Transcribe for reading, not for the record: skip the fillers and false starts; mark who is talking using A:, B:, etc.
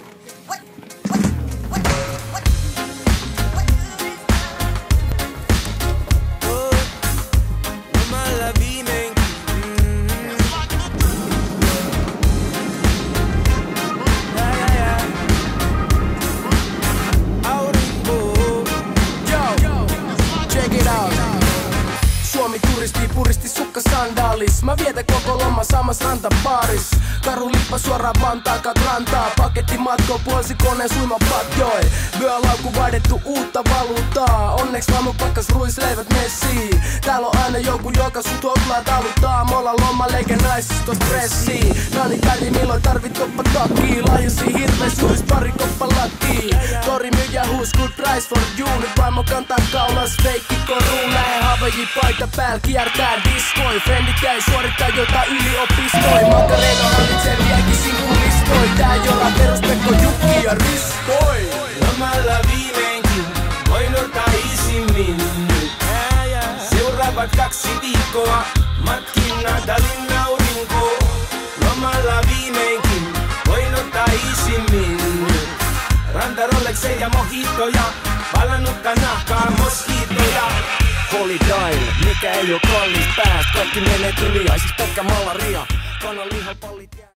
A: Turisti puristi sukka sandaalis. Mä vietän koko loma samas rantapaaris. Karu lippa suoraan Vantaan rantaa. Paketti matko puolsi koneen suima patjoi. Vyölaukku vaihdettu uutta valuuttaa. Onneks vaamu pakkas ruisleivät messiin. Täällä on aina joku joka sut hoplaa taluttaa. Me ollaan loma leikä naisista stressiin. Nani kädi milloin tarvit koppa takkii. Laajusi hirvees julis pari koppa lakkii. Tori myyjä huus good price for you. Nyt vaimo kantaa kaulas feikki koruun. Lähe Havaji paita pääl kiertää diskoi. Frendit käy suorittaa jotain yliopistoi. Makareno hallitsee vieläkin sinkulistoi. Tää jolla peruspekko Jukki ja Riskoi.
B: Lomalla viimeinkin voin ottaa isimmin. Seuraavat 2 viikkoa matkin Natalin aurinko. Lomalla viimeinkin voin ottaa isimmin. Ranta Rollexei ja mojitoja, palannutta nahkaa moskiitoja. Holy Dial, mikä ei oo kallis pääst. Kaikki menee yli, ai siis pelkkä malaria. Kanan lihapallit jää.